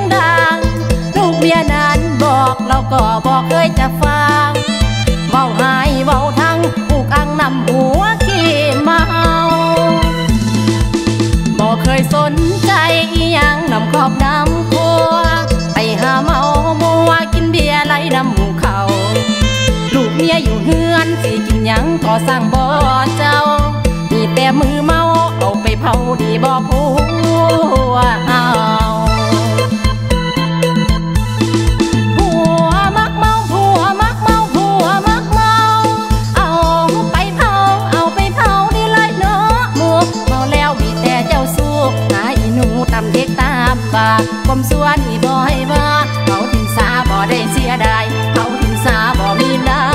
ดังลูกเมียนั้นบอกเราก็บอกเคยจะฟังเบาหายเบาทั้งผูกอังนำหัวขี้เมาบอกเคยสนใจอีหยังนำขอบน้ำครัวไปหาเมามัวกินเบียร์ไหลน้ำหมูเขาลูกเมียอยู่เฮือนสิกินหยังก็สั่งบ่เจ้ามีแต่มือเมาเอาไปเผาดีบ่ผัวเอาผัวมักเมาผัวมักเมาผัวมักเมาเอาไปเผานี่เลยเนาะหมูเมาแล้วมีแต่เจ้าสู้หาอีหนูตำเด็กตามบากลมส่วนอีบ่ให้ว่าเขาทิมสาบ่ได้เสียดายเขาทิมสาบ่มีน้ำ